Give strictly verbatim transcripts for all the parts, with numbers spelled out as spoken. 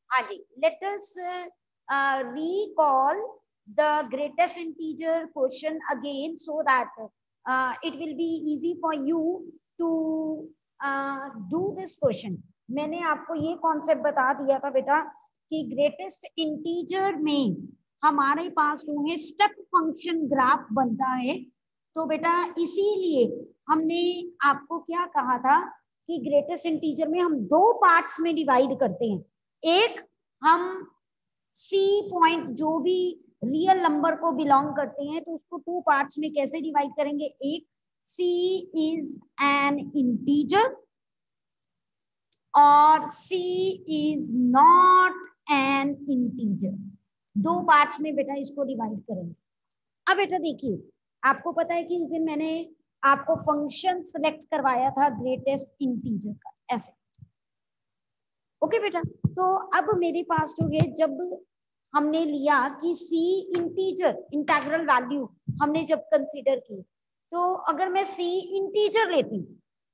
हाँ जी, let us recall the greatest integer question again so that uh, it will be easy for you to uh, do this question. मैंने आपको ये concept बता दिया था बेटा कि ग्रेटेस्ट इंटीजर में हमारे पास जो है स्टेप फंक्शन ग्राफ बनता है। तो बेटा इसीलिए हमने आपको क्या कहा था कि ग्रेटेस्ट इंटीजर में हम दो पार्ट्स में डिवाइड करते हैं। एक हम सी पॉइंट जो भी रियल नंबर को बिलोंग करते हैं तो उसको टू पार्ट्स में कैसे डिवाइड करेंगे। एक सी इज एन इंटीजर और c is not an integer. दो पार्ट्स में बेटा इसको डिवाइड करेंगे। अब बेटा देखिए, आपको पता है कि उस दिन मैंने आपको फंक्शन सेलेक्ट करवाया था ग्रेटेस्ट इंटीजर का, ऐसे। ओके बेटा, तो अब मेरे पास जो है जब हमने लिया कि सी इंटीजर इंटीग्रल वैल्यू हमने जब कंसीडर की, तो अगर मैं सी इंटीजर लेती हूँ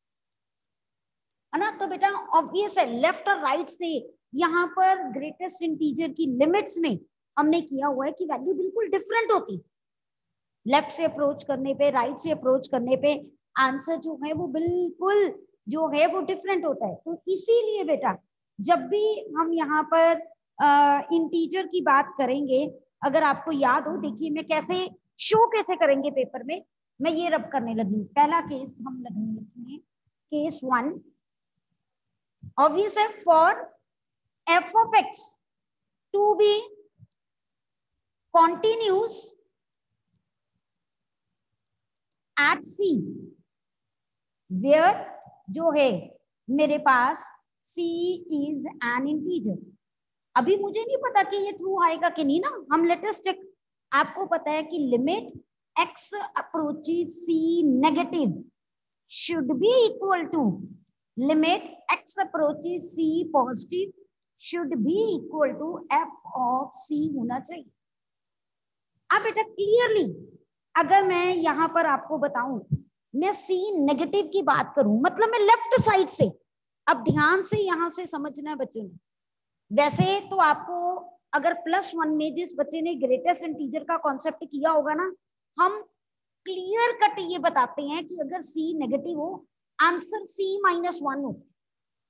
है ना, तो बेटा ऑब्वियस है लेफ्ट और राइट से यहाँ पर ग्रेटेस्ट इंटीजर की लिमिट्स में हमने किया हुआ है कि वैल्यू बिल्कुल डिफरेंट होती। लेफ्ट से अप्रोच करने पे, राइट से अप्रोच करने पे आंसर जो है वो बिल्कुल जो है वो डिफरेंट होता है। तो इसीलिए बेटा जब भी हम यहाँ पर इंटीजर की बात करेंगे, अगर आपको याद हो, देखिए मैं कैसे शो कैसे करेंगे पेपर में, मैं ये रब करने लगी। पहला केस हम लगने लिखेंगे, केस वन। ऑब्वियस है for f of x to be continuous at c, where जो है मेरे पास c इज एन इंटीजर। अभी मुझे नहीं पता कि ये ट्रू आएगा कि नहीं ना, हम लेटेस्ट टेक, आपको पता है कि limit x approaches c negative should be equal to limit x approaches c positive should be equal to f of c होना चाहिए। अब बेटा क्लियरली अगर मैं यहाँ पर आपको बताऊं, मैं c नेगेटिव की बात करूं, मतलब मैं लेफ्ट साइड से, अब ध्यान से यहां से समझना है बच्चों ने। वैसे तो आपको अगर प्लस वन में जिस बच्चे ने ग्रेटेस्ट इंटीजर का कॉन्सेप्ट किया होगा ना, हम क्लियर कट ये बताते हैं कि अगर c नेगेटिव हो आंसर c माइनस वन होता है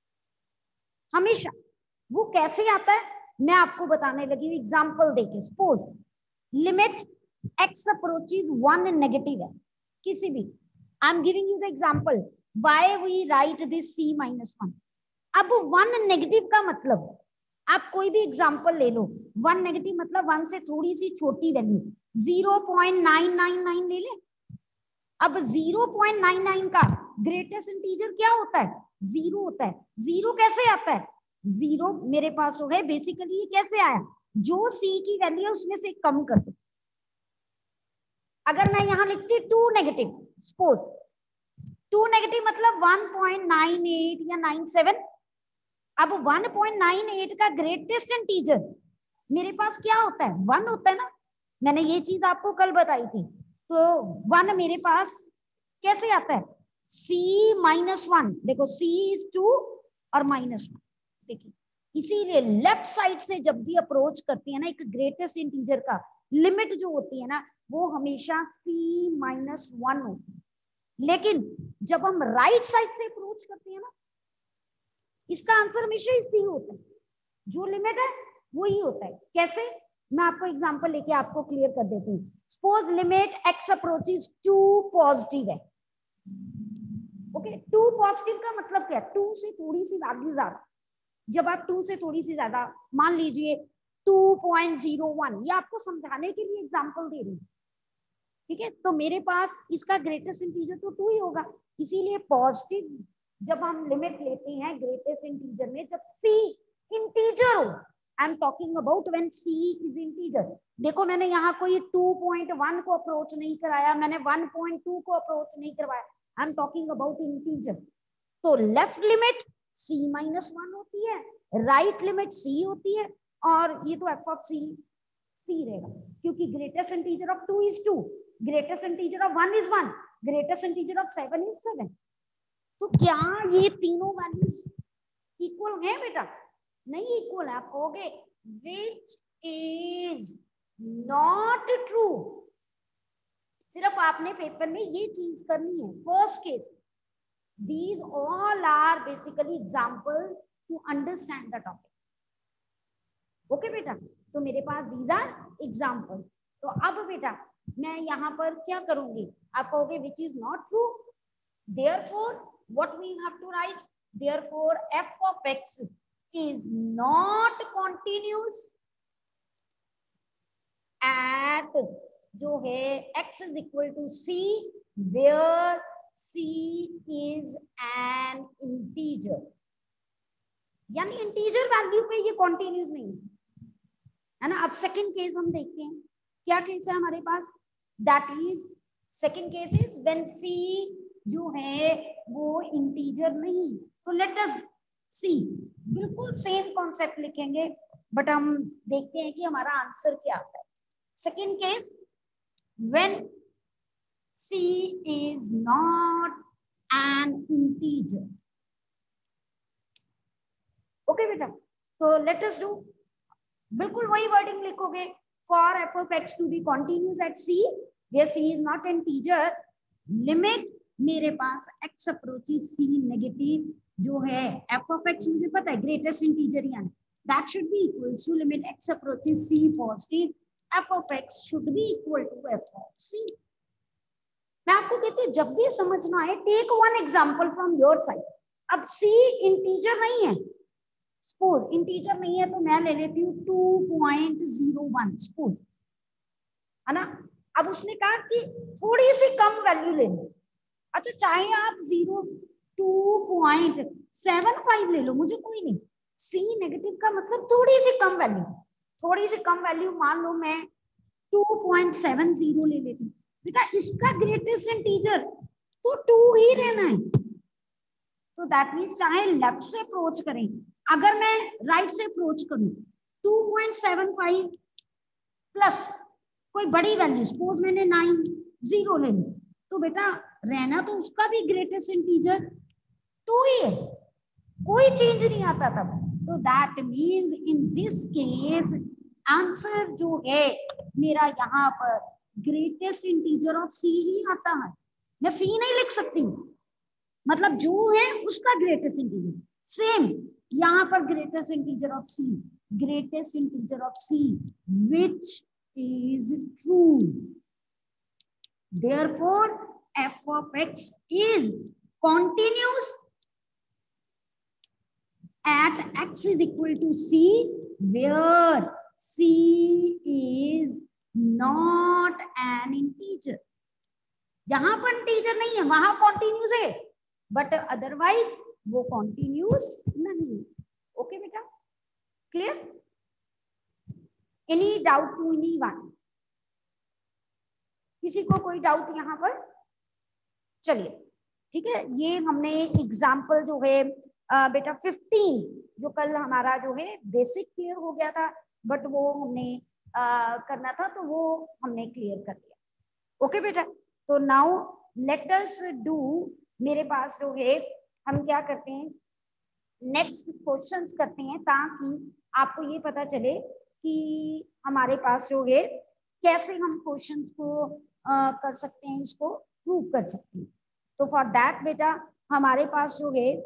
हमेशा। वो कैसे आता है मैं आपको बताने लगी एग्जाम्पल देके। Suppose limit x approaches one negative है किसी भी, I am giving you the example why we write this c minus one. अब वन नेगेटिव का मतलब आप कोई भी एग्जाम्पल ले लो, वन नेगेटिव मतलब वन से थोड़ी सी छोटी value, zero point nine nine nine ले ले। अब जीरो पॉइंट नाइन नाइन का ग्रेटेस्ट इंटीजर क्या होता है, जीरो होता है। जीरो कैसे आता है, जीरो मेरे पास हो गए, बेसिकली ये कैसे आया, जो c की वैल्यू है उसमें से कम कर दो। अगर मैं यहां लिखती two negative, suppose two negative मतलब वन पॉइंट नाइन एट या नाइन सेवन। अब वन पॉइंट नाइन एट का ग्रेटेस्ट इंटीजर मेरे पास क्या होता है, वन होता है ना। मैंने ये चीज आपको कल बताई थी। तो वन मेरे पास कैसे आता है, c माइनस वन। देखो c इज टू और माइनस वन। देखिए इसीलिए लेफ्ट साइड से जब भी अप्रोच करती है ना एक ग्रेटेस्ट इंटीजर का, लिमिट जो होती है ना वो हमेशा c माइनस वन होती है। लेकिन जब हम राइट साइड से अप्रोच करते हैं ना, इसका आंसर हमेशा इसी होता है, जो लिमिट है वो ही होता है। कैसे, मैं आपको एग्जांपल लेके आपको क्लियर कर देती हूँ। Suppose limit x approaches two positive है। ओके, टू पॉजिटिव का मतलब क्या है, टू से थोड़ी सी वैल्यू ज्यादा। जब आप टू से थोड़ी सी ज्यादा, मान लीजिए टू पॉइंट जीरो वन, ये आपको समझाने के लिए एग्जाम्पल दे रही हूँ, ठीक है। तो मेरे पास इसका ग्रेटेस्ट इंटीजर तो टू ही होगा, इसीलिए पॉजिटिव जब हम लिमिट लेते हैं ग्रेटेस्ट इंटीजर में, जब c इंटीजर हो, I am talking about when c is integer. देखो मैंने यहाँ कोई टू पॉइंट वन को अप्रोच नहीं कराया, मैंने वन पॉइंट टू को अप्रोच नहीं करवाया, I am talking about integer. तो left limit c minus one होती है, राइट लिमिट c होती है, और ये तो f ऑफ c c रहेगा, क्योंकि greatest integer of two is two, greatest integer of one is one, greatest integer of seven is seven. तो क्या ये तीनों वैल्यूज इक्वल है बेटा, नहीं इक्वल है, आप कहोगे विच इज नॉट ट्रू। सिर्फ आपने पेपर में ये चीज करनी है। First case, these all are basically example to understand the topic. Okay बेटा, तो मेरे पास these are example। तो अब बेटा मैं यहाँ पर क्या करूंगी, आप कहोगे which is not true, therefore what we have to write, therefore f of x is not continuous at जो है x is equal to c where c is an integer, यानी इंटीजर वैल्यू पे ये कॉन्टिन्यूस नहीं है ना। अब second case हम देखते हैं, क्या केस है हमारे पास, that is second case is when c जो है वो इंटीजर नहीं। तो लेट अस सी, बिल्कुल सेम कॉन्सेप्ट लिखेंगे बट हम देखते हैं कि हमारा आंसर क्या आता है। Second case, when c is not an integer। Okay okay, बेटा, तो लेट अस डू, बिल्कुल वही वर्डिंग लिखोगे, for f of x to be continuous at c where c is not integer, limit मेरे पास x अप्रोचेस c नेगेटिव जो है f of x मुझे पता है ग्रेटेस्ट इंटीजर यानी that should be equal to limit x approaches c positive, f of x should be equal to f of c। मैं आपको कहती हूँ जब भी समझना है take one example from your side. अब c इंटीजर नहीं है, सपोज इंटीजर नहीं है तो मैं ले लेती हूँ two point zero one suppose, है ना। अब उसने कहा कि थोड़ी सी कम वैल्यू ले लो, अच्छा चाहे आप zero two point seven five ले लो, मुझे कोई नहीं, c नेगेटिव का मतलब थोड़ी सी कम वैल्यू, थोड़ी सी कम वैल्यू मान लो मैं टू पॉइंट सेवन जीरो ले लेती हूँ, बेटा इसका ग्रेटेस्ट इंटीजर तो टू ही रहना है। तो दैट मीन्स चाहे लेफ्ट से अप्रोच करें, अगर मैं राइट से अप्रोच करूं two point seven five plus कोई बड़ी वैल्यू सपोज मैंने नाइन जीरो ले ली, तो बेटा रहना तो उसका भी ग्रेटेस्ट इंटीजर टू ही है, कोई चेंज नहीं आता तब। तो that means in this case answer जो है मेरा यहाँ पर ग्रेटेस्ट इंटीजर ऑफ सी ही आता है। मैं सी नहीं लिख सकती हूँ, मतलब जो है उसका ग्रेटेस्ट इंटीजर। सेम यहाँ पर greatest integer of c, greatest integer of c which is true, therefore f of x is continuous at x is equal to c where c is not an integer। जहां पर integer नहीं है वहां continuous है, but otherwise वो continuous नहीं। Okay बेटा, clear? Any doubt to anyone? किसी को कोई डाउट यहाँ पर? चलिए ठीक है, ये हमने एग्जाम्पल जो है आ, बेटा फिफ्टीन जो कल हमारा जो है बेसिक क्लियर हो गया था, बट वो हमने आ, करना था तो वो हमने क्लियर कर दिया। ओके बेटा, तो नाउ लेट अस डू, मेरे पास जो है हम क्या करते हैं नेक्स्ट क्वेश्चंस करते हैं ताकि आपको ये पता चले कि हमारे पास जो है कैसे हम क्वेश्चंस को आ, कर सकते हैं, इसको प्रूव कर सकते हैं। तो फॉर दैट बेटा हमारे पास जो है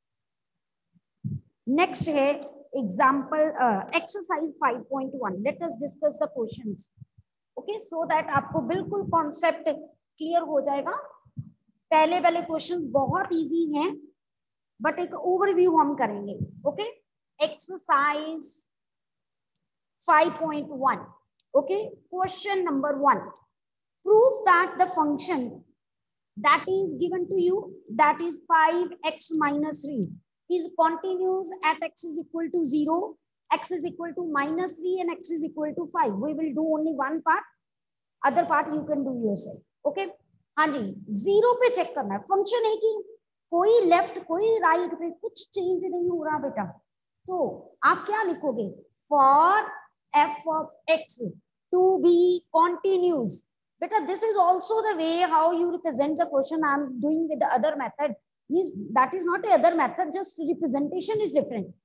नेक्स्ट है example exercise five point one. Let us discuss the questions, okay, so that आपको बिल्कुल कॉन्सेप्ट क्लियर हो जाएगा। पहले पहले क्वेश्चंस बहुत इजी हैं बट एक ओवरव्यू हम करेंगे। Okay, exercise five point one, okay, question number one, prove that the function that is given to you, that is five x minus three is continuous at x is equal to zero, x is equal to minus three and x is equal to five. We will do only one part, other part you can do yourself. Okay, हाँ जी, zero पे check करना है, function है कि कोई left कोई right पे कुछ चेंज नहीं हो रहा बेटा, तो आप क्या लिखोगे, for f of x to be continuous। Beta, this is also the way how you represent the question. I am doing with the other method, means that is not the other method, just representation is different.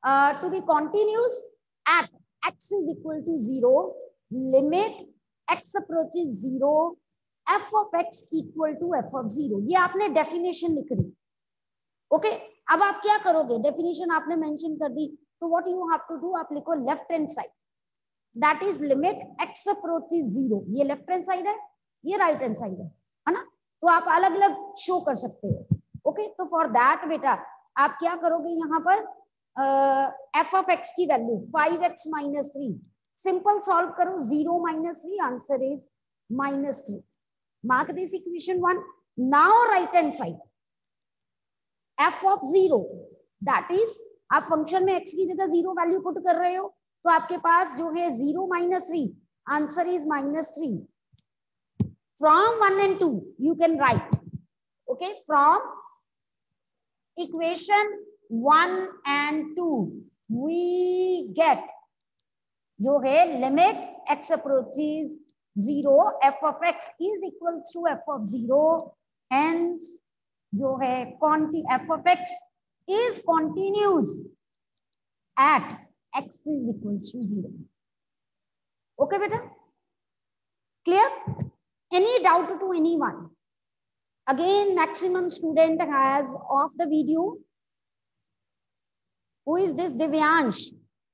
To be continuous at x is equal to zero, limit x approaches zero, f of x equal to f of zero. ये आपने definition लिख दी। Okay okay? अब आप क्या करोगे, definition आपने mention कर दी, तो what you have to do, आप लिखो left hand side, that is limit x approaches zero. ये लेफ्ट हैंड साइड है, ये राइट हैंड साइड है, है ना? तो आप अलग अलग शो कर सकते हो। Okay okay? तो फॉर दैट बेटा आप क्या करोगे, यहाँ पर एफ ऑफ एक्स की value five x minus three, simple solve करो, zero minus three, answer is minus three. Mark this equation one. Now right hand side f of zero, that is आप function में x की जगह zero value put कर रहे हो, तो आपके पास जो है zero minus three, answer is minus three. From one and two you can write, okay, from equation one and two we get जो है limit x approaches zero, f of x is equal to f of zero, hence जो है f of x is continuous at x is equal to zero. Okay बेटा, clear? Any doubt to anyone? Again maximum student has off the video. Who is this? Divyansh.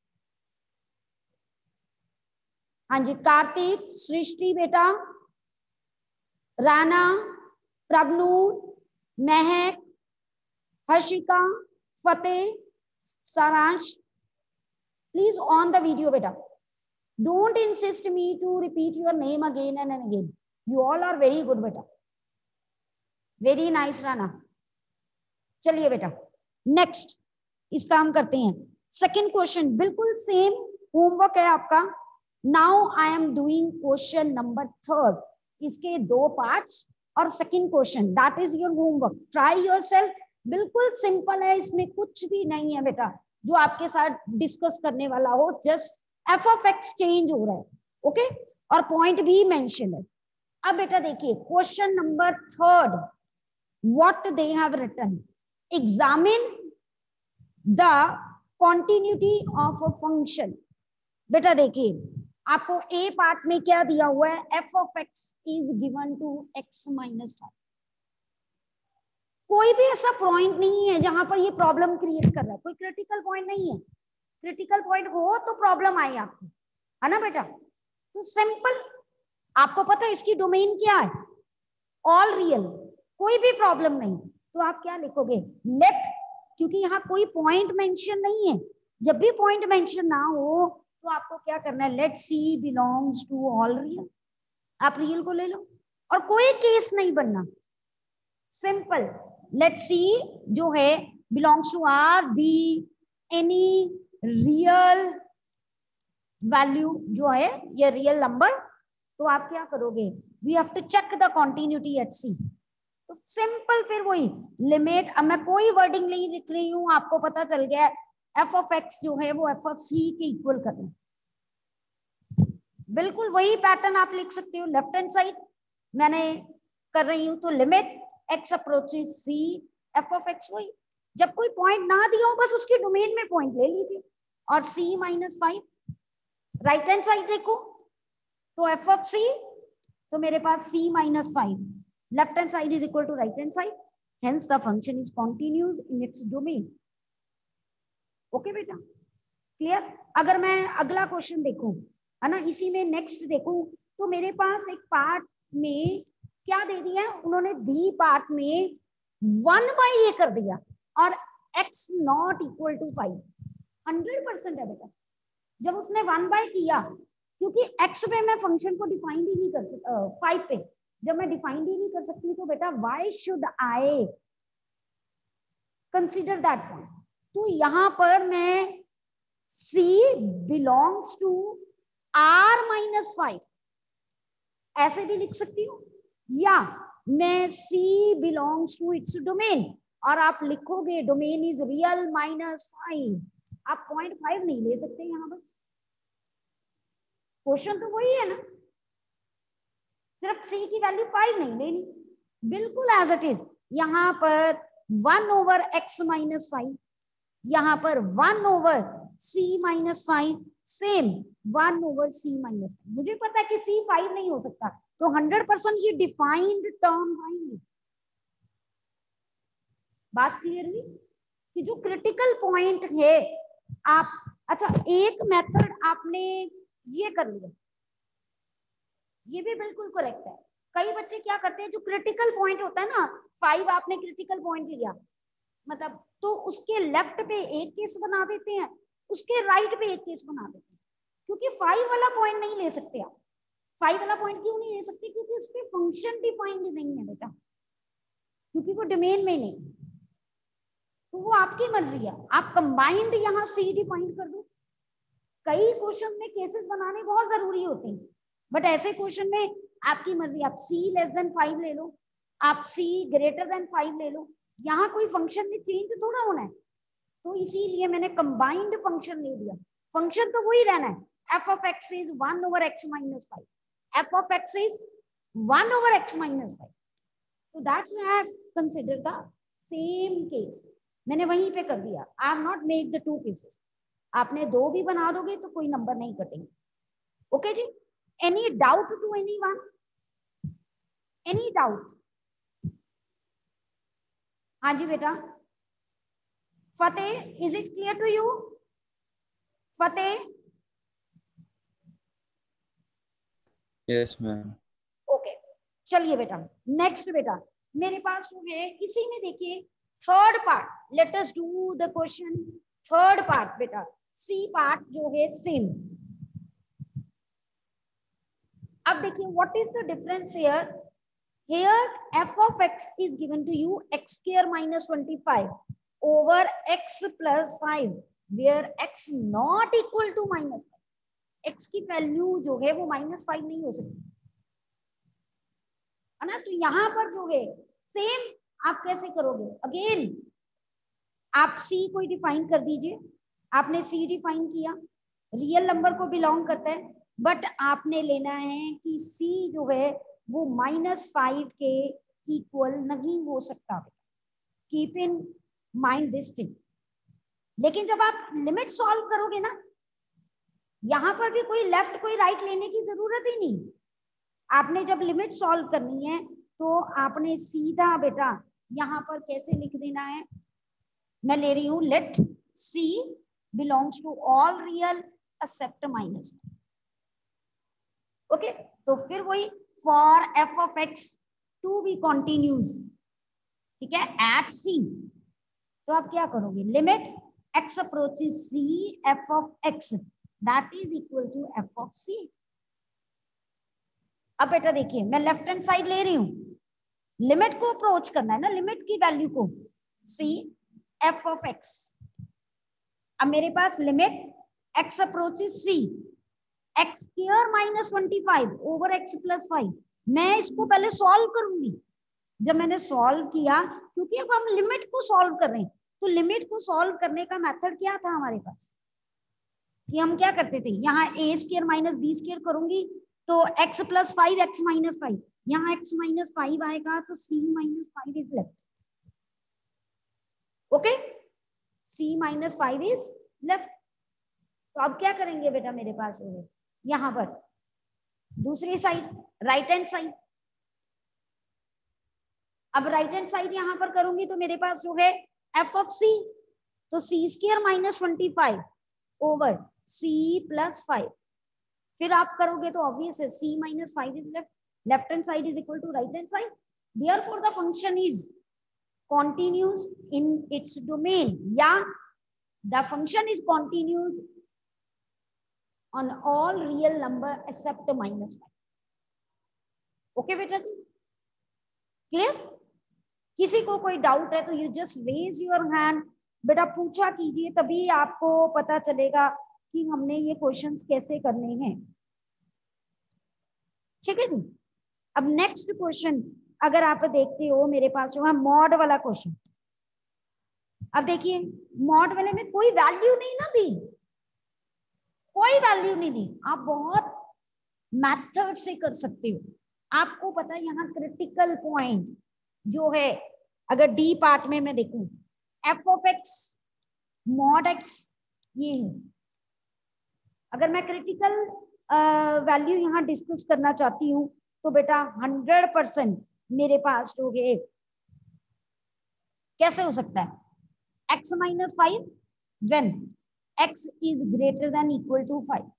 हाँ जी, कार्तिक, सृष्टि बेटा, राना, प्रभनूर, महक, हर्षिका, फतेह, सारांश, please on the video बेटा. Don't insist me to repeat your name again and again. You all are very good बेटा. Very nice Rana. चलिए बेटा, next इसका हम करते हैं सेकेंड क्वेश्चन, बिल्कुल सेम होमवर्क है आपका. Now I am doing question number third, इसके दो पार्ट्स और second question, that is your homework. Try yourself. बिल्कुल सिंपल है, इसमें कुछ भी नहीं है बेटा जो आपके साथ डिस्कस करने वाला हो. Just f of x change हो रहा है, ओके okay? और पॉइंट भी मेंशन है. अब बेटा देखिए question number third, what they have written, examine the continuity of a function. बेटा देखिए आपको ए पार्ट में क्या दिया हुआ है, f of x is given two x minus five. कोई भी ऐसा पॉइंट नहीं है जहां पर ये प्रॉब्लम क्रिएट कर रहा है, कोई क्रिटिकल पॉइंट नहीं है. क्रिटिकल पॉइंट हो तो प्रॉब्लम आए आपको, है ना बेटा. तो सिंपल, आपको पता है इसकी डोमेन क्या है, ऑल रियल, कोई भी प्रॉब्लम नहीं. तो आप क्या लिखोगे, लेट, क्योंकि यहाँ कोई पॉइंट मेंशन नहीं है. जब भी पॉइंट मेंशन ना हो तो आपको क्या करना है, let c belongs to all real. आप रियल को ले लो और कोई केस नहीं बनना. सिंपल, लेट सी जो है belongs to R be any real value जो है ये रियल नंबर. तो आप क्या करोगे, we have to check the continuity at c. तो सिंपल फिर वही लिमिट, अब मैं कोई वर्डिंग नहीं लिख रही हूं, आपको पता चल गया एफ ऑफ एक्स जो है वो एफ ऑफ सी के इक्वल करना. बिल्कुल वही पैटर्न आप लिख सकते हो. लेफ्ट हैंड साइड मैंने कर रही हूं, तो limit x approaches c, f of x वही. जब कोई पॉइंट ना दिया हो बस उसके डोमेन में पॉइंट ले लीजिए. और c minus five, right hand side देखो तो एफ ऑफ सी, तो मेरे पास c minus five, left hand side is equal to right hand side, hence the function is continuous in its domain. Okay बेटा, clear. अगर मैं अगला question देखूं, है ना, इसी में नेक्स्ट देखूं, तो मेरे पास एक पार्ट में क्या दे दिया है उन्होंने, बी पार्ट में वन बाई ए कर दिया और x not equal to five. Hundred percent है बेटा. जब उसने वन बाई किया, क्योंकि एक्स पे मैं फंक्शन को डिफाइन ही नहीं कर सकता, फाइव पे जब मैं डिफाइन ही नहीं कर सकती, तो बेटा why should I consider that point. तो यहां पर मैं C belongs to R minus five ऐसे भी लिख सकती हूँ, या मैं C belongs to its domain, और आप लिखोगे domain is real minus five. आप पॉइंट फाइव नहीं ले सकते यहाँ, बस क्वेश्चन तो वही है ना, सिर्फ C की वैल्यू फाइव नहीं लेनी, बिल्कुल एज इट इज. यहाँ पर one over x minus five, यहाँ पर one over c minus five, same one over c minus five. मुझे पता है कि सी फाइव नहीं हो सकता, तो हंड्रेड परसेंट ये डिफाइंड टर्म्स आएंगे। बात क्लियर हुई कि जो क्रिटिकल पॉइंट है आप, अच्छा एक मेथड आपने ये कर लिया, ये भी बिल्कुल करेक्ट है। कई बच्चे क्या करते हैं, जो क्रिटिकल पॉइंट होता है ना, फाइव आपने क्रिटिकल पॉइंट लिया मतलब, तो उसके लेफ्ट पे एक केस बना देते हैं, उसके राइट पे एक केस बना देते हैं, क्योंकि फाइव वाला पॉइंट नहीं ले सकते आप। फाइव वाला पॉइंट क्यों नहीं ले सकते, क्योंकि उस पर फंक्शन डिफाइंड नहीं है बेटा, क्योंकि वो डोमेन में नहीं, तो वो आपकी मर्जी है। आप कंबाइंड यहाँ सी डिफाइन कर दो। कई क्वेश्चन में केसेस बनाने बहुत जरूरी होते हैं, बट ऐसे क्वेश्चन में आपकी मर्जी, आप सी लेस देन फाइव ले लो, आप सी ग्रेटर देन फाइव ले लो, यहाँ कोई फंक्शन में चेंज थोड़ा होना है, तो इसीलिए मैंने कंबाइंड फंक्शन ले लिया। फंक्शन तो वही रहना है, f of x is one over x minus five, f of x is one over x minus five, तो that's why I consider the same case. मैंने वहीं पे कर दिया, I have not made the two cases. आपने दो भी बना दोगे तो कोई नंबर नहीं कटेंगे। ओके जी, any doubt to anyone, any doubt? हाँ जी बेटा, Fateh, is it clear to you? Fateh? Yes ma'am. Okay, चलिए बेटा नेक्स्ट। बेटा मेरे पास जो है इसी में देखिए third part, let us do the question third part. बेटा सी पार्ट जो है सेम। अब देखिए what is the difference here, here f of x is given to you x square minus twenty-five over x plus five, where x not equal to minus five। x की value जो है वो minus five नहीं हो सकती है ना, तो यहाँ पर जो है सेम आप कैसे करोगे, अगेन आप c को डिफाइन कर दीजिए। आपने c डिफाइन किया, रियल नंबर को बिलोंग करता है, बट आपने लेना है कि c जो है वो माइनस फाइव के इक्वल नहीं हो सकता। Keep in mind this thing. लेकिन जब आप लिमिट सॉल्व करोगे ना, यहां पर भी कोई लेफ्ट कोई राइट लेने की जरूरत ही नहीं। आपने जब लिमिट सॉल्व करनी है तो आपने सीधा बेटा यहां पर कैसे लिख देना है, मैं ले रही हूं let c belongs to all real except minus. Okay, तो फिर वही for f of x to be continuous, ठीक है, at c, तो आप क्या करोगे, limit x approaches c f of x that is equal to f of c। अब बेटा देखिए मैं लेफ्ट हैंड साइड ले रही हूं, लिमिट को अप्रोच करना है ना, लिमिट की वैल्यू को c f of x। अब मेरे पास limit x approaches c x square minus twenty five over x plus five, मैं इसको पहले सॉल्व करूंगी। जब मैंने सॉल्व किया, क्योंकि अब हम लिमिट को सॉल्व कर रहे हैं, तो लिमिट को सॉल्व करने का मेथड क्या था हमारे पास, कि हम क्या करते थे, यहाँ a square minus b square करूंगी तो x plus five x minus five, यहाँ एक्स माइनस फाइव आएगा तो c minus five is left. Okay, c minus five is left. तो अब क्या करेंगे बेटा, मेरे पास हो यहाँ पर दूसरी साइड राइट हैंड साइड। अब राइट हैंड साइड यहां पर करूंगी तो मेरे पास जो है एफ ऑफ सी, तो c square minus twenty five over c plus five. फिर आप करोगे तो ऑब्वियस है c minus five is left, left hand side is equal to right hand side, therefore the function is continuous in its domain, या the function is continuous on all real number except minus five। Okay बेटा जी, clear? किसी को कोई doubt है तो you just raise your hand, बेटा पूछा कीजिए, तभी आपको पता चलेगा कि हमने ये क्वेश्चंस कैसे करने हैं। ठीक है जी, अब नेक्स्ट क्वेश्चन अगर आप देखते हो मेरे पास जो है मॉड वाला क्वेश्चन। अब देखिए मॉड वाले में कोई वैल्यू नहीं ना दी, कोई वैल्यू नहीं दी, आप बहुत मेथड से कर सकते हो। आपको पता है यहाँ क्रिटिकल पॉइंट जो है, अगर डी पार्ट में मैं देखूं f of x mod x ये है। अगर मैं क्रिटिकल वैल्यू यहाँ डिस्कस करना चाहती हूँ तो बेटा हंड्रेड परसेंट मेरे पास हो गए। कैसे हो सकता है? x minus five when x is greater than equal to five.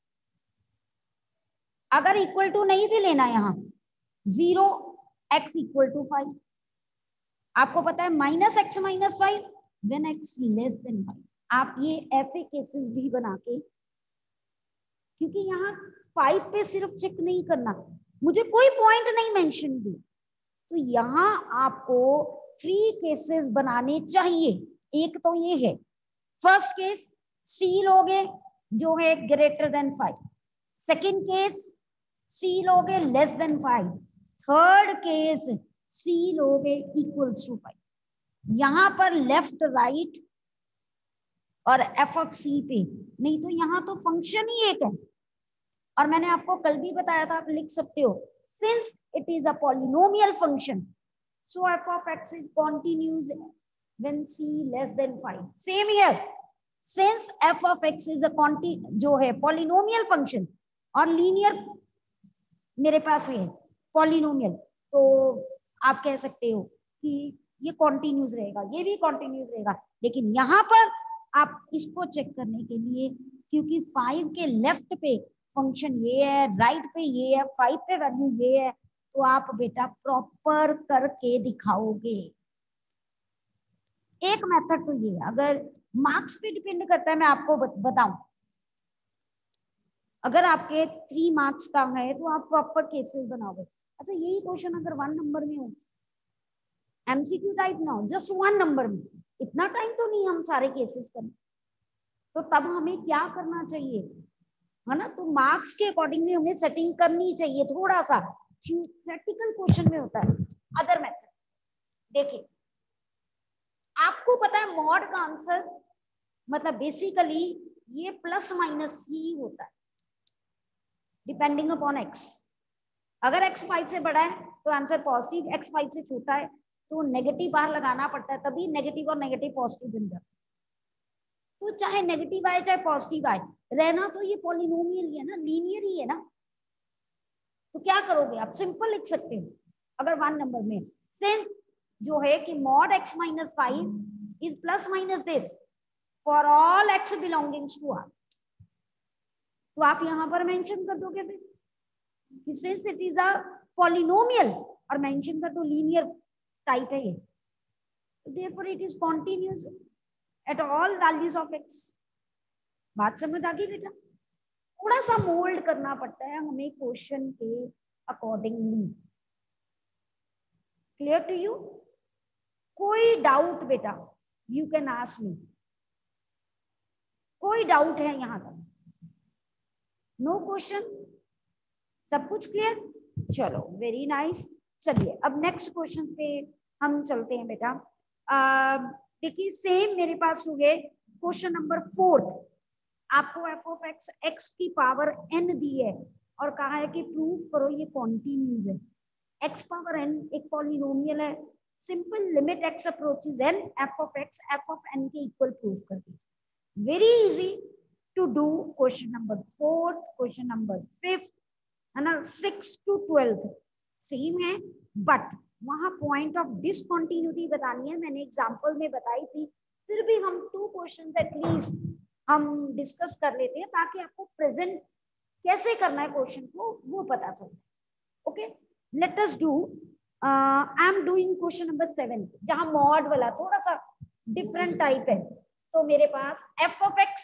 अगर इक्वल टू नहीं भी लेना यहाँ, zero x equal to five. आपको पता है minus x minus five when x less than five. आप ये ऐसे केसेस भी बना के, क्योंकि यहाँ फाइव पे सिर्फ चेक नहीं करना, मुझे कोई पॉइंट नहीं मेंशन दी, तो यहाँ आपको थ्री केसेस बनाने चाहिए। एक तो ये है, फर्स्ट केस सी लोगे जो है greater than five, second case c लोगे less than five, third case c लोगे इक्वल्स टू फाइव। यहाँ पर लेफ्ट राइट और एफ ऑफ सी पे नहीं, तो यहाँ तो फंक्शन ही एक है। और मैंने आपको कल भी बताया था, आप लिख सकते हो, since it is a polynomial function so f of x is continuous when c less than five. Same here, since f of x is a conti जो है पॉलिनोमियल फंक्शन और लीनियर मेरे पास है पॉलिनोमियल, तो आप कह सकते हो कि ये कॉन्टिन्यूस रहेगा, ये भी कॉन्टिन्यूस रहेगा। लेकिन यहाँ पर आप इसको चेक करने के लिए, क्योंकि फाइव के लेफ्ट पे फंक्शन ये है, राइट पे ये है, फाइव पे वैल्यू ये है, तो आप बेटा प्रॉपर करके दिखाओगे। एक मेथड तो ये है, अगर मार्क्स पे डिपेंड करता है, मैं आपको बताऊं, अगर आपके थ्री मार्क्स का है तो आप प्रॉपर केसेस बनाओगे। अच्छा, यही क्वेश्चन अगर वन नंबर में हो, एमसीक्यू टाइप ना हो, जस्ट वन नंबर में, इतना टाइम तो नहीं हम सारे केसेस करें, तो तब हमें क्या करना चाहिए, है ना? तो मार्क्स के अकॉर्डिंगली हमें सेटिंग करनी चाहिए। थोड़ा सा प्रैक्टिकल क्वेश्चन में होता है अदर मेथड। देखिए, आपको पता है मॉड का आंसर मतलब बेसिकली ये प्लस माइनस ही होता है डिपेंडिंग अपॉन एक्स। अगर एक्स फाइव से बड़ा है तो आंसर पॉजिटिव, एक्स फाइव से छोटा है तो नेगेटिव बाहर लगाना पड़ता है, तभी नेगेटिव और नेगेटिव पॉजिटिव बन जाता है। तो चाहे नेगेटिव आए चाहे पॉजिटिव आए, रहना तो ये पॉलिनोमियल ही है ना, लीनियर ही है ना। तो क्या करोगे आप, सिंपल लिख सकते हो अगर वन नंबर में, सिंस जो है कि mod x minus five is plus minus this for all x belongings to R, तो आप यहां पर मेंशन कर दोगे फिर कि since it is a polynomial, और मेंशन कर दो लीनियर टाइप है ये, therefore it is continuous at all values of x। बात समझ आ गई बेटा? थोड़ा सा मोल्ड करना पड़ता है हमें क्वेश्चन के अकॉर्डिंगली। Clear to you? कोई डाउट बेटा, यू कैन आस्क मी। कोई डाउट है यहां तक? No question? सब कुछ क्लियर? चलो वेरी नाइस। चलिए अब नेक्स्ट क्वेश्चन पे हम चलते हैं बेटा। देखिए सेम मेरे पास हो गए क्वेश्चन नंबर फोर्थ। आपको एफ ऑफ एक्स एक्स की पावर एन दी है और कहा है कि प्रूव करो ये कॉन्टिन्यूज है। एक्स पावर एन एक पॉलिनोमियल है, simple limit x approaches n, f of x f of n के इक्वल प्रूव कर दीजिए। Very easy to do question number fourth, question number fifth, है ना, सिक्स टू ट्वेल्थ सेम है, but वहां point of discontinuity बतानी है। मैंने एग्जांपल में बताई थी, फिर भी हम टू क्वेश्चंस एटलीस्ट हम डिस्कस कर लेते हैं ताकि आपको प्रेजेंट कैसे करना है क्वेश्चन को वो पता चले। Okay, let us do, I am doing question number seven, जहां मॉड वाला थोड़ा सा डिफरेंट टाइप है। तो मेरे पास f of x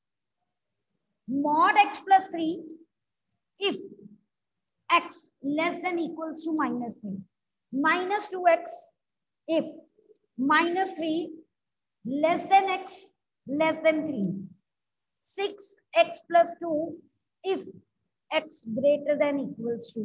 mod x plus three if x less than equals to minus three, minus two x if minus three less than x less than three, six x plus two if x greater than equals to।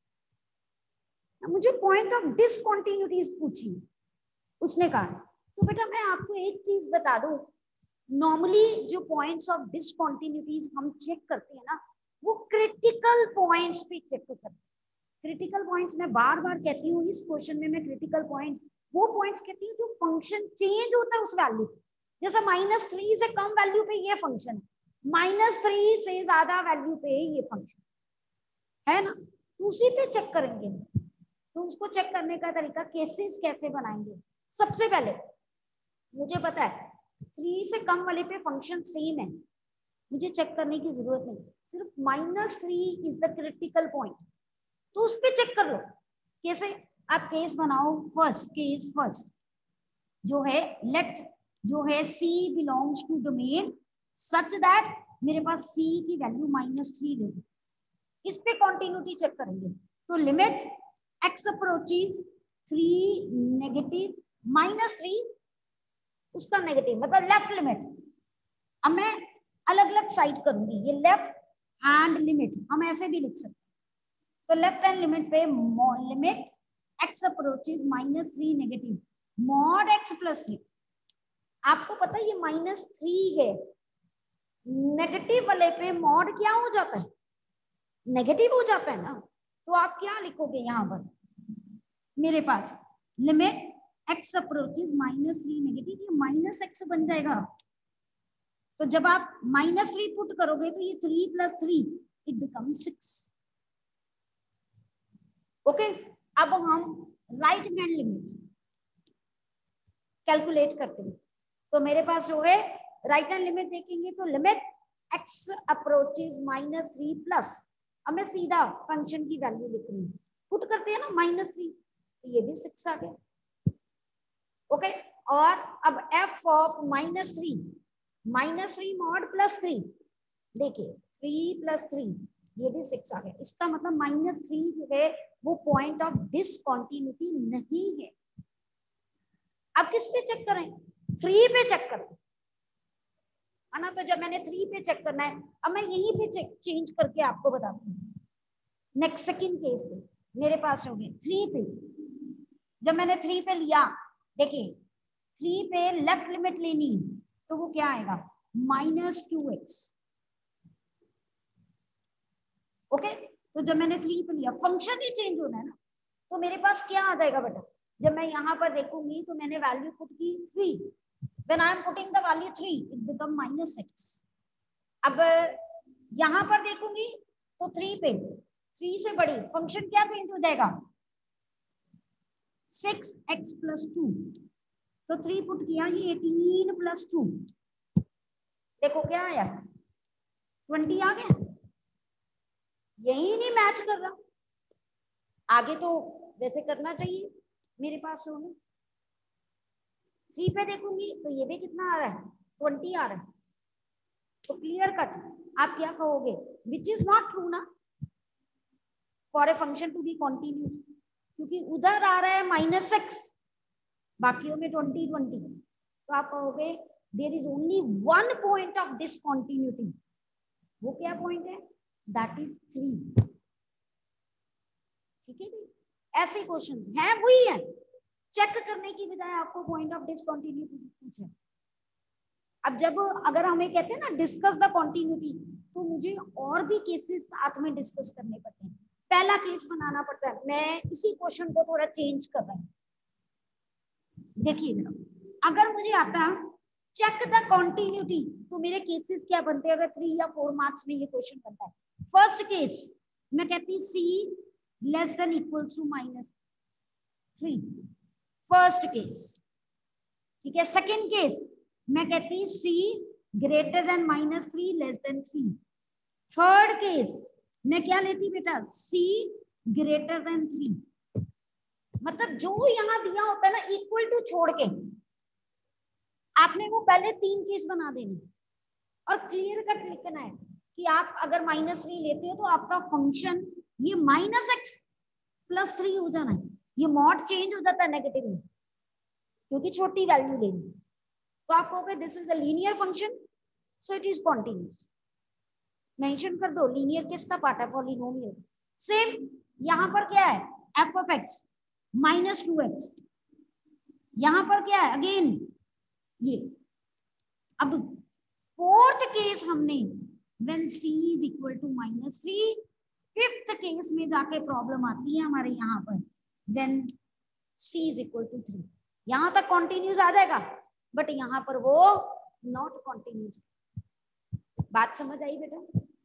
मुझे point of discontinuities पूछी उसने कहा। तो बेटा मैं आपको एक चीज बता दूं, नॉर्मली जो पॉइंट्स ऑफ डिसकंटिन्यूटीज हम चेक करते हैं ना, वो क्रिटिकल पॉइंट्स पे चेक करते हैं। क्रिटिकल पॉइंट्स मैं बार बार कहती हूँ, इस क्वेश्चन में मैं क्रिटिकल पॉइंट्स वो पॉइंट्स कहती हूँ जो फंक्शन चेंज होता है उस वैल्यू। जैसे माइनस थ्री से कम वैल्यू पे ये फंक्शन है, माइनस थ्री से ज्यादा वैल्यू पे ये फंक्शन है ना, तो उसी पे चेक करेंगे। तो उसको चेक करने का तरीका केसेस कैसे बनाएंगे। सबसे पहले मुझे पता है थ्री से कम वाले पे फंक्शन सेम है, मुझे चेक करने की जरूरत नहीं, सिर्फ minus three is the critical point, तो उस पे चेक कर लो। कैसे? आप केस बनाओ, फर्स्ट केस फर्स्ट जो है लेट जो है c belongs to domain such that मेरे पास c की वैल्यू माइनस थ्री ले, इस पे कॉन्टिन्यूटी चेक करेंगे। तो limit x approaches three negative minus three, उसका नेगेटिव मतलब लेफ्ट लिमिट। अब मैं अलग अलग साइड करूंगी, ये लेफ्ट हैंड लिमिट हम ऐसे भी लिख सकते हैं। तो लेफ्ट हैंड लिमिट पे limit x approaches minus three negative mod x plus three. आपको पता है ये माइनस थ्री है, नेगेटिव वाले पे मॉड क्या हो जाता है? नेगेटिव हो जाता है ना। तो आप क्या लिखोगे यहाँ पर, मेरे पास limit x approaches minus three negative, ये माइनस एक्स बन जाएगा। तो जब आप माइनस थ्री पुट करोगे तो ये three plus three it become six. Okay, अब हम राइट हैंड लिमिट कैलकुलेट करते हैं। तो मेरे पास जो है राइट हैंड लिमिट देखेंगे तो limit x approaches minus three plus, अब मैं सीधा फंक्शन की वैल्यू लिख रही हूँ, पुट करते हैं ना माइनस थ्री, तो ये भी सिक्स आ गया। ओके, और अब f of minus three, minus three mod plus three, देखिए थ्री प्लस थ्री ये भी सिक्स आ गया। इसका मतलब माइनस थ्री जो है वो पॉइंट ऑफ डिसकंटिन्यूटी नहीं है। अब किस पे चेक करें? थ्री पे चेक करें, है ना। तो जब मैंने थ्री पे चेक करना है, अब मैं यहीं पे चेक चेंज करके आपको बताती हूँ। नेक्स्ट सेकंड केस पे मेरे पास हो गए थ्री पे, जब मैंने थ्री पे लिया, देखिए थ्री पे लेफ्ट लिमिट लेनी तो वो क्या आएगा? Minus two x. ओके, तो जब मैंने थ्री पे लिया, फंक्शन ही चेंज होना है ना, तो मेरे पास क्या आ जाएगा बेटा? जब मैं यहाँ पर देखूंगी तो मैंने वैल्यू पुट की three, when I am putting the value three it become minus six। अब यहाँ पर देखूंगी तो थ्री पे, थ्री से बड़ी फंक्शन क्या चेंज हो जाएगा? Six x plus two. तो थ्री पुट किया, ये एटीन प्लस टू, देखो क्या आया? ट्वेंटी आ गया। यही नहीं मैच कर रहा, आगे तो वैसे करना चाहिए मेरे पास होने। थ्री पे देखूंगी तो ये भी कितना आ रहा है? ट्वेंटी आ रहा है। तो क्लियर कट आप क्या कहोगे? विच इज नॉट ट्रू ना, for a function to be continuous, क्योंकि उधर आ रहा है माइनस सिक्स, बाकियों में ट्वेंटी ट्वेंटी। तो आप कहोगे there is only one point of discontinuity. वो क्या पॉइंट है? That is three. ठीक है जी, ऐसे क्वेश्चन हैं, वही है, चेक करने की बजाय आपको पॉइंट ऑफ डिसकंटिन्यूटी पूछे। अब जब अगर हमें कहते हैं ना डिस्कस द कॉन्टिन्यूटी, तो मुझे और भी केसेस साथ में डिस्कस करने पड़ते हैं। पहला केस बनाना पड़ता है, मैं इसी क्वेश्चन को थोड़ा चेंज कर रहा हूँ। देखिए अगर मुझे आता चेक द कॉन्टिन्यूटी, तो मेरे केसेस क्या बनते हैं? अगर थ्री या फोर मार्क्स में ये क्वेश्चन बनता है, फर्स्ट केस मैं कहती c less than equals to minus three, first case. ठीक है, सेकेंड केस मैं कहती c greater than minus three less than three. Third case मैं क्या लेती बेटा? c greater than three. मतलब जो यहाँ दिया होता है ना इक्वल टू छोड़ के, आपने वो पहले तीन केस बना देने और क्लियर कट लिखना है कि आप अगर माइनस थ्री लेते हो तो आपका फंक्शन ये माइनस एक्स प्लस थ्री हो जाना है। ये मॉड चेंज हो जाता है नेगेटिव में, क्योंकि छोटी वैल्यू लेनी। तो आप कहोगे this is the linear function so it is continuous. Mention कर दो लीनियर किसका पार्ट है? पॉलिनोमियल। सेम यहाँ पर क्या है? F of x minus two x. यहाँ पर क्या है? अगेन ये। अब फोर्थ केस हमने when c is equal to minus three, fifth case में जाके प्रॉब्लम आती है हमारे यहाँ पर when c is equal to three. यहाँ तक कॉन्टिन्यूस आ जाएगा, बट यहाँ पर वो नॉट कॉन्टिन्यूस। बात समझ आई बेटा?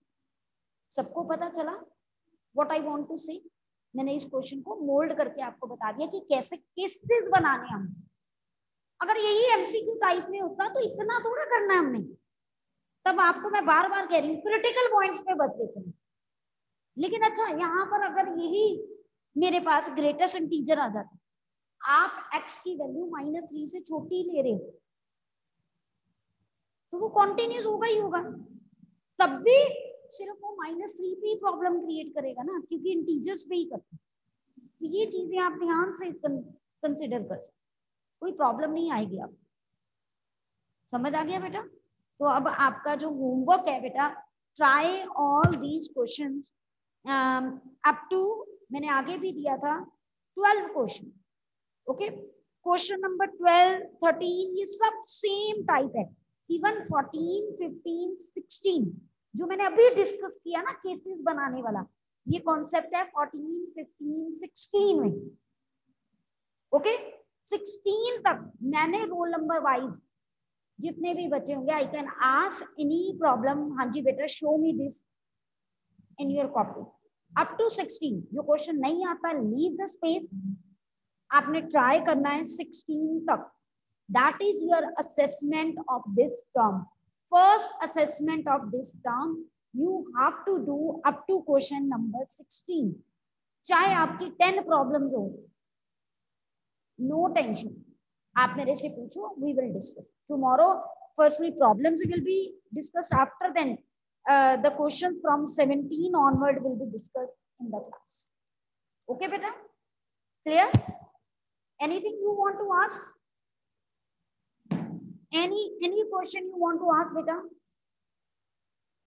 सबको पता चला व्हाट आई वांट टू से? मैंने इस क्वेश्चन को मोल्ड करके आपको बता दिया कि कैसे केसेस बनाने हम। अगर यही एमसीक्यू टाइप में होता तो इतना थोड़ा करना है हमने। तब आपको मैं बार बार कह रही हूँ क्रिटिकल पॉइंट्स पे बस देते हैं। लेकिन अच्छा यहाँ पर अगर यही मेरे पास ग्रेटेस्ट इंटीजर आ जाता, आप x की वैल्यू माइनस थ्री से छोटी ले रहे हो तो वो कॉन्टिन्यूस होगा ही होगा, तब भी सिर्फ वो माइनस थ्री पे ही प्रॉब्लम क्रिएट करेगा ना, क्योंकि इंटीजर्स पे ही करते हैं। तो ये चीजें आप ध्यान से कंसिडर कर सकते, कोई प्रॉब्लम नहीं आएगी। आप समझ आ गया बेटा? तो अब आपका जो होमवर्क है बेटा, try all these questions up to, मैंने आगे भी दिया था twelve question. Okay, question number twelve, thirteen ये सब सेम टाइप है। इवन फोर्टीन, फिफ्टीन, सिक्सटीन जो मैंने अभी डिस्कस किया ना केसेस बनाने वाला, ये कॉन्सेप्ट है फोर्टीन, फिफ्टीन, सिक्सटीन में। ओके, सिक्सटीन तक मैंने रोल नंबर वाइज जितने भी बच्चे होंगे, I can ask any problem, हाँ जी बेटा show me this in your copy. Up to sixteen जो क्वेश्चन नहीं आता लीव द स्पेस, आपने ट्राई करना है सिक्सटीन तक। That is your assessment of this term. First assessment of this term you have to do up to question number sixteen. चाहे आपकी ten problems हो, नो टेंशन, आप मेरे से पूछो, we will discuss tomorrow. Firstly problems will be discussed, after then Uh, the questions from seventeen onward will be discussed in the class. Okay beta, clear? Anything you want to ask? Any any question you want to ask beta?